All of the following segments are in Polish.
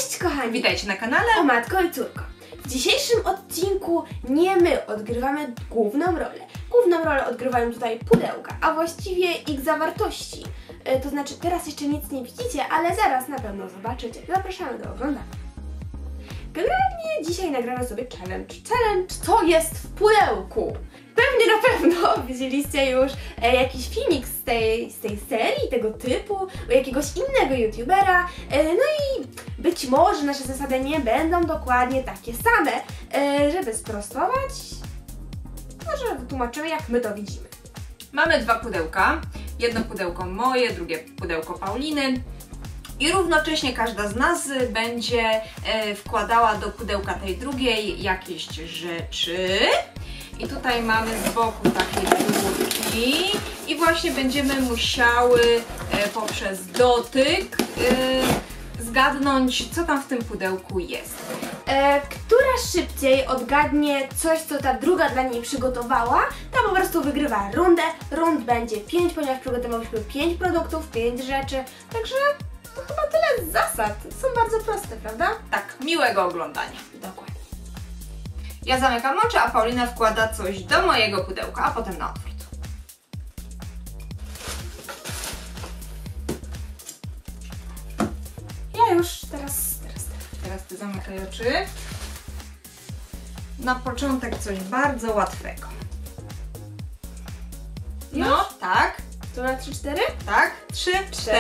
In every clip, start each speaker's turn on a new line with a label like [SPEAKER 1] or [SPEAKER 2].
[SPEAKER 1] Cześć kochani!
[SPEAKER 2] Witajcie na kanale
[SPEAKER 1] O Matko i Córko. W dzisiejszym odcinku nie my odgrywamy główną rolę. Główną rolę odgrywają tutaj pudełka, a właściwie ich zawartości. To znaczy teraz jeszcze nic nie widzicie, ale zaraz na pewno zobaczycie. Zapraszamy do oglądania. Generalnie dzisiaj nagramy sobie challenge. Challenge, co jest w pudełku. Pewnie na pewno widzieliście już jakiś filmik z tej serii, tego typu, u jakiegoś innego youtubera. No i być może nasze zasady nie będą dokładnie takie same. Żeby sprostować, może wytłumaczymy, jak my to widzimy.
[SPEAKER 2] Mamy dwa pudełka. Jedno pudełko moje, drugie pudełko Pauliny. I równocześnie każda z nas będzie wkładała do pudełka tej drugiej jakieś rzeczy. I tutaj mamy z boku takie figurki i właśnie będziemy musiały poprzez dotyk zgadnąć, co tam w tym pudełku jest.
[SPEAKER 1] Która szybciej odgadnie coś, co ta druga dla niej przygotowała, ta po prostu wygrywa rundę. Rund będzie 5, ponieważ przygotowałyśmy 5 produktów, 5 rzeczy, także to chyba tyle z zasad. Są bardzo proste, prawda?
[SPEAKER 2] Tak, miłego oglądania.
[SPEAKER 1] Dokładnie.
[SPEAKER 2] Ja zamykam oczy, a Paulina wkłada coś do mojego pudełka, a potem na odwrót.
[SPEAKER 1] Ja już teraz.
[SPEAKER 2] Teraz ty zamykaj oczy. Na początek coś bardzo łatwego. No, tak,
[SPEAKER 1] To na 3-4?
[SPEAKER 2] tak. 3, 4.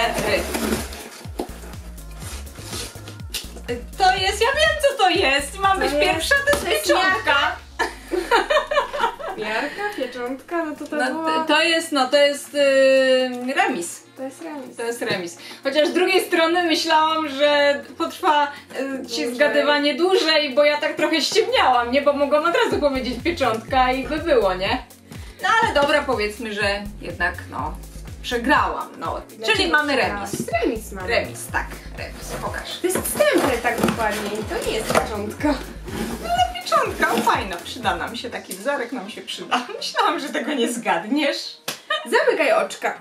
[SPEAKER 2] To jest, ja wiem co to jest. Ma być pierwsza, to jest pieczątka.
[SPEAKER 1] Miarka, pieczątka, no to było...
[SPEAKER 2] To jest remis.
[SPEAKER 1] To jest remis.
[SPEAKER 2] To jest remis. Chociaż z drugiej strony myślałam, że potrwa ci zgadywanie dłużej, bo ja tak trochę ściemniałam, nie? Bo mogłam od razu powiedzieć pieczątka i by było, nie? No ale dobra, powiedzmy, że jednak przegrałam. Czyli mamy remis.
[SPEAKER 1] Remis mamy.
[SPEAKER 2] Remis, tak. Remis, pokaż.
[SPEAKER 1] To jest stempel tak dokładnie, to nie jest pieczątka.
[SPEAKER 2] Ale pieczątka, fajna, przyda nam się, taki wzorek nam się przyda. Myślałam, że tego nie zgadniesz.
[SPEAKER 1] Zamykaj oczka.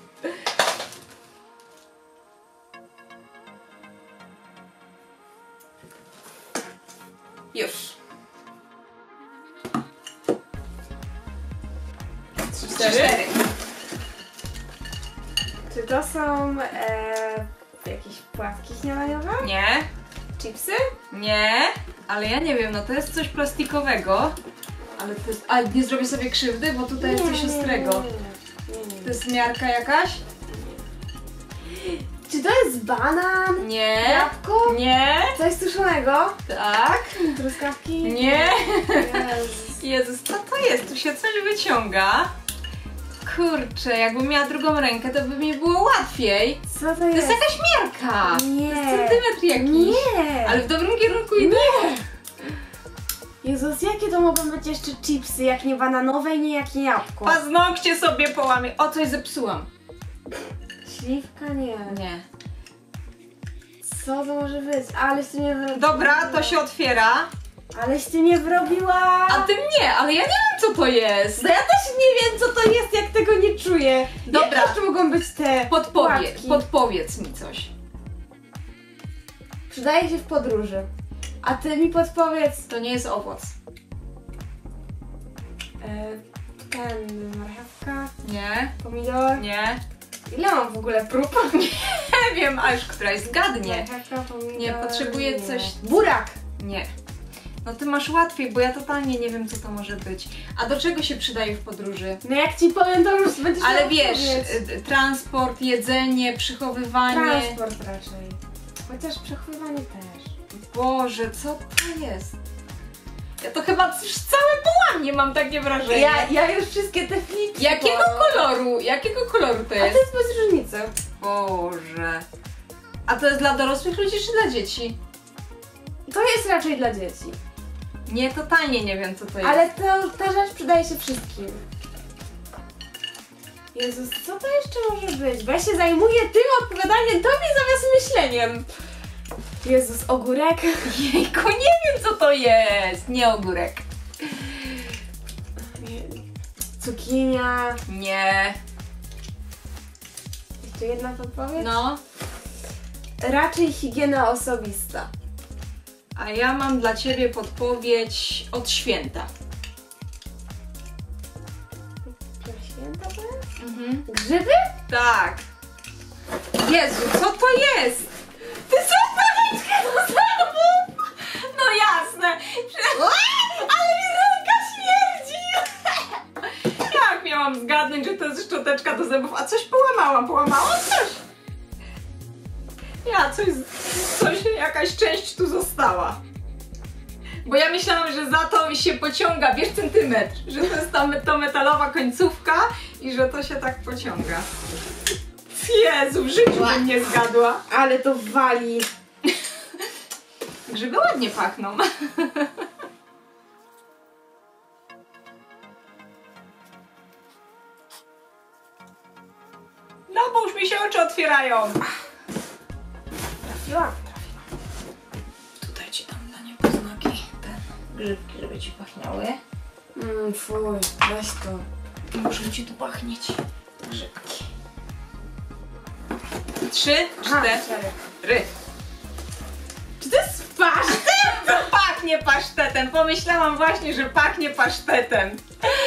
[SPEAKER 2] Już. 3, 4.
[SPEAKER 1] Czy to są jakieś płatki śniadaniowe?
[SPEAKER 2] Nie.
[SPEAKER 1] Chipsy?
[SPEAKER 2] Nie, ale ja nie wiem, to jest coś plastikowego. Ale to jest. A nie zrobię sobie krzywdy, bo tutaj jest coś ostrego.
[SPEAKER 1] Nie.
[SPEAKER 2] To jest miarka jakaś?
[SPEAKER 1] Czy to jest banan?
[SPEAKER 2] Nie.
[SPEAKER 1] Jabłko?
[SPEAKER 2] Nie.
[SPEAKER 1] Coś suszonego?
[SPEAKER 2] Tak.
[SPEAKER 1] Truskawki?
[SPEAKER 2] Nie.
[SPEAKER 1] Jezus.
[SPEAKER 2] Jezus, co to jest? Tu się coś wyciąga. Kurczę, jakbym miała drugą rękę, to by mi było łatwiej.
[SPEAKER 1] Co to
[SPEAKER 2] To jest jakaś miarka.
[SPEAKER 1] Nie.
[SPEAKER 2] To jest centymetr jakiś.
[SPEAKER 1] Nie.
[SPEAKER 2] Ale w dobrym kierunku idę.
[SPEAKER 1] Jezus, jakie to mogą być jeszcze chipsy, jak nie bananowe i nie jak nie jabłko?
[SPEAKER 2] Paznokcie sobie połamie. O, coś zepsułam.
[SPEAKER 1] Śliwka? Nie.
[SPEAKER 2] Nie.
[SPEAKER 1] Co to może być? Aleś ty mnie wyrobiła.
[SPEAKER 2] Dobra, to się otwiera.
[SPEAKER 1] Aleś ty mnie wyrobiła.
[SPEAKER 2] A ty nie, ale ja nie wiem co to jest.
[SPEAKER 1] No ja też nie wiem co to jest, jak tego nie czuję.
[SPEAKER 2] Dobra.
[SPEAKER 1] Jakie jeszcze mogą być te płatki?
[SPEAKER 2] Podpowiedz mi coś.
[SPEAKER 1] Przydaje się w podróży. A ty mi podpowiedz.
[SPEAKER 2] To nie jest owoc.
[SPEAKER 1] Marchewka,
[SPEAKER 2] Nie,
[SPEAKER 1] pomidor.
[SPEAKER 2] nie.
[SPEAKER 1] Ile mam w ogóle prób?
[SPEAKER 2] Nie wiem, a już któraś zgadnie.
[SPEAKER 1] Marchewka, pomidor.
[SPEAKER 2] Nie, potrzebuję coś.
[SPEAKER 1] Burak!
[SPEAKER 2] Nie. No ty masz łatwiej, bo ja totalnie nie wiem co to może być. A do czego się przydaje w podróży?
[SPEAKER 1] No jak ci powiem, to już będziesz
[SPEAKER 2] Ale
[SPEAKER 1] miał
[SPEAKER 2] wiesz,
[SPEAKER 1] odpowiedź.
[SPEAKER 2] transport, jedzenie, przechowywanie.
[SPEAKER 1] Transport raczej. Chociaż przechowywanie też.
[SPEAKER 2] Boże, co to jest? Ja to chyba już całe połamie, mam takie wrażenie.
[SPEAKER 1] Ja już wszystkie te flipsy
[SPEAKER 2] Jakiego koloru? Jakiego koloru to
[SPEAKER 1] A to
[SPEAKER 2] jest?
[SPEAKER 1] jest bez różnicy.
[SPEAKER 2] Boże. A to jest dla dorosłych ludzi czy dla dzieci?
[SPEAKER 1] To jest raczej dla dzieci.
[SPEAKER 2] Nie, totalnie nie wiem co to jest.
[SPEAKER 1] Ale ta rzecz przydaje się wszystkim. Jezus, co to jeszcze może być? Bo ja się zajmuję tym odpowiadaniem tobie zamiast myśleniem. Jezus, ogórek?
[SPEAKER 2] Jejku, nie wiem co to jest. Nie ogórek.
[SPEAKER 1] Cukinia.
[SPEAKER 2] Nie.
[SPEAKER 1] Jeszcze jedna podpowiedź?
[SPEAKER 2] No.
[SPEAKER 1] Raczej higiena osobista.
[SPEAKER 2] A ja mam dla Ciebie podpowiedź od święta.
[SPEAKER 1] Na święta to jest?
[SPEAKER 2] Mhm.
[SPEAKER 1] Grzyby?
[SPEAKER 2] Tak. Jezu, co to jest?
[SPEAKER 1] Ty co paniczkę do zębów?
[SPEAKER 2] No jasne.
[SPEAKER 1] Ale mi ręka śmierdzi!
[SPEAKER 2] Jak miałam zgadnąć, że to jest szczoteczka do zębów, a coś połamałam? Połamałam coś? Jakaś część tu została. Bo ja myślałam, że za to się pociąga, wiesz, centymetr, że to jest to metalowa końcówka i że to się tak pociąga. Jezu, w życiu bym nie zgadła.
[SPEAKER 1] Ale to wali.
[SPEAKER 2] Grzyby ładnie pachną. No bo już mi się oczy otwierają.
[SPEAKER 1] Trafiłam.
[SPEAKER 2] Tutaj ci dam dla niepoznaki te grzybki, żeby ci pachniały.
[SPEAKER 1] Fuj, weź to.
[SPEAKER 2] Muszę ci tu pachnieć. Grzybki. 3, 4.
[SPEAKER 1] Czy to jest pasztet?
[SPEAKER 2] To pachnie pasztetem. Pomyślałam właśnie, że pachnie pasztetem.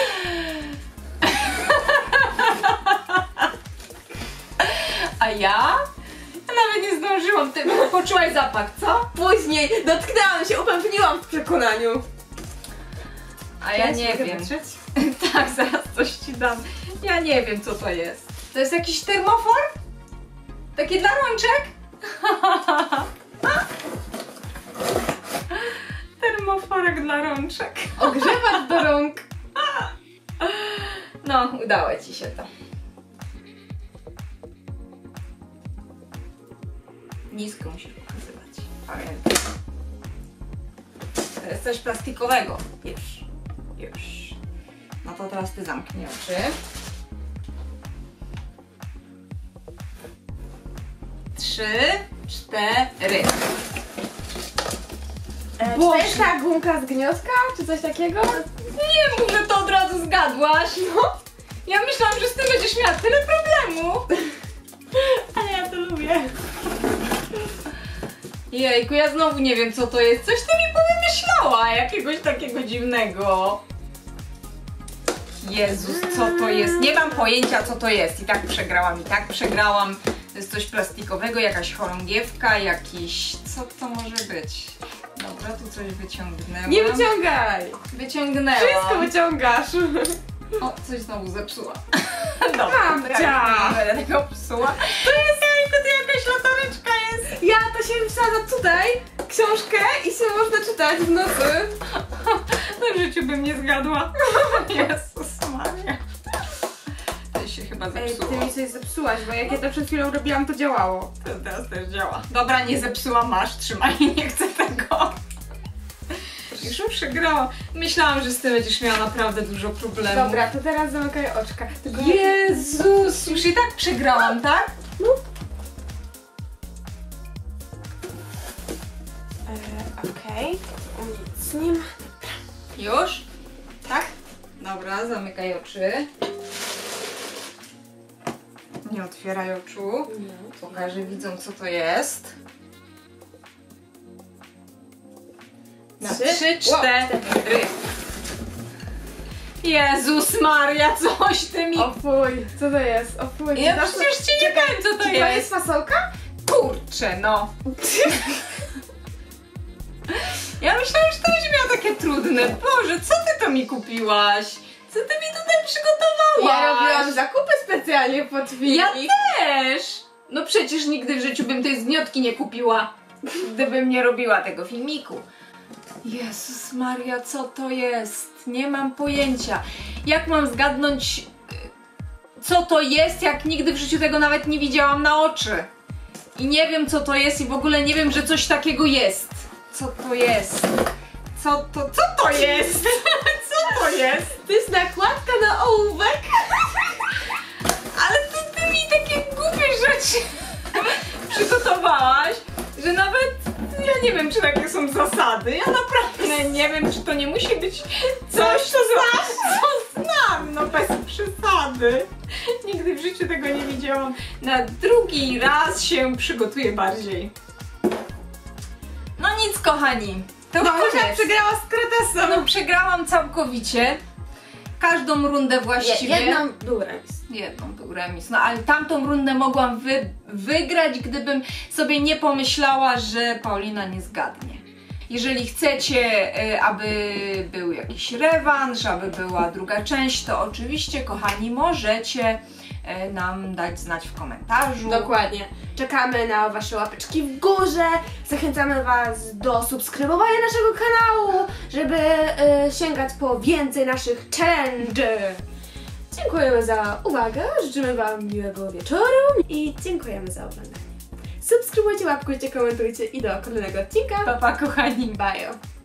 [SPEAKER 2] A ja? Nawet nie zdążyłam. Ty poczułaś zapach, co?
[SPEAKER 1] Później dotknęłam się, upewniłam w przekonaniu.
[SPEAKER 2] A ja nie wiem. Tak, zaraz coś ci dam. Ja nie wiem, co to jest. To jest jakiś termofor? Taki dla rączek? Termoforek dla rączek.
[SPEAKER 1] Ogrzewacz do rąk.
[SPEAKER 2] No, udało ci się to. Nisko musisz pokazywać. Pamiętaj. To jest coś plastikowego. Już. No to teraz ty zamknij oczy. 3, 4.
[SPEAKER 1] Czy to jest ta gumka z gniazdka, czy coś takiego?
[SPEAKER 2] Nie mów, że to od razu zgadłaś. No. Ja myślałam, że z tym będziesz miała tyle problemu.
[SPEAKER 1] Ale ja to lubię.
[SPEAKER 2] Jejku, ja znowu nie wiem, co to jest. Coś ty mi powymyślała, jakiegoś takiego dziwnego. Jezus, co to jest? Nie mam pojęcia, co to jest. I tak przegrałam. To jest coś plastikowego, jakaś chorągiewka, jakiś... Co to może być? Dobra, tu coś wyciągnęłam.
[SPEAKER 1] Nie wyciągaj!
[SPEAKER 2] Wyciągnęłam.
[SPEAKER 1] Wszystko wyciągasz.
[SPEAKER 2] O, coś znowu zepsuła.
[SPEAKER 1] Babcia!
[SPEAKER 2] Nie będę tego psuła. To jest jajko, to jakaś latareczka jest.
[SPEAKER 1] Ja to się wsadza tutaj, książkę i się można czytać w nocy.
[SPEAKER 2] No w życiu bym nie zgadła. Jezus Maria. To się chyba
[SPEAKER 1] Ej,
[SPEAKER 2] zepsuło.
[SPEAKER 1] ty mi coś zepsułaś, bo jak ja to przed chwilą robiłam, to działało.
[SPEAKER 2] To teraz też działa. Dobra, nie zepsuła, masz, trzymaj, nie chcę tego. Już przegrałam. Myślałam, że z tym będziesz miała naprawdę dużo problemów.
[SPEAKER 1] Dobra, to teraz zamykaj oczka. Tylko
[SPEAKER 2] Jezus, już i tak przegrałam, tak?
[SPEAKER 1] No. Okej. Nic nie ma.
[SPEAKER 2] Już? Tak? Dobra, zamykaj oczy. Nie otwieraj oczu.
[SPEAKER 1] Nie.
[SPEAKER 2] Pokażę widzom, co to jest. Na 3, 4. Jezus Maria, coś ty mi...
[SPEAKER 1] O fuj, co to jest? O fuj.
[SPEAKER 2] Ja przecież ci nie powiem, co to
[SPEAKER 1] Czy to
[SPEAKER 2] jest.
[SPEAKER 1] jest fasolka?
[SPEAKER 2] Kurczę, no. Ja myślałam, że to będzie miało takie trudne. Boże, co ty to mi kupiłaś? Co ty mi tutaj przygotowałaś?
[SPEAKER 1] Ja robiłam zakupy specjalnie pod filmik.
[SPEAKER 2] Ja też! No przecież nigdy w życiu bym tej zgniotki nie kupiła, gdybym nie robiła tego filmiku. Jezus Maria, co to jest? Nie mam pojęcia. Jak mam zgadnąć, co to jest, jak nigdy w życiu tego nawet nie widziałam na oczy? I nie wiem, co to jest i w ogóle nie wiem, że coś takiego jest. Co to jest? Co to jest? Co to jest?
[SPEAKER 1] To jest nakładka na ołówek.
[SPEAKER 2] Ale ty mi takie głupie rzeczy przygotowałaś, że nawet ja nie wiem, czy takie są zasady. Ja naprawdę nie wiem, czy to nie musi być coś, co znam, no bez przesady. Naprawdę. Nigdy w życiu tego nie widziałam. Na drugi raz się przygotuję bardziej. No nic, kochani. To już koniec.
[SPEAKER 1] Przegrała z Kretesem.
[SPEAKER 2] No przegrałam całkowicie. Każdą rundę właściwie.
[SPEAKER 1] Jedną był remis.
[SPEAKER 2] Jedną był remis. No ale tamtą rundę mogłam wygrać, gdybym sobie nie pomyślała, że Paulina nie zgadnie. Jeżeli chcecie, aby był jakiś rewanż, aby była druga część, to oczywiście, kochani, możecie nam dać znać w komentarzu.
[SPEAKER 1] Dokładnie. Czekamy na Wasze łapeczki w górze. Zachęcamy Was do subskrybowania naszego kanału, żeby sięgać po więcej naszych challenge. Dziękujemy za uwagę, życzymy Wam miłego wieczoru i dziękujemy za oglądanie. Subskrybujcie, łapkujcie, komentujcie i do kolejnego odcinka.
[SPEAKER 2] Pa, pa, kochani.
[SPEAKER 1] Bye!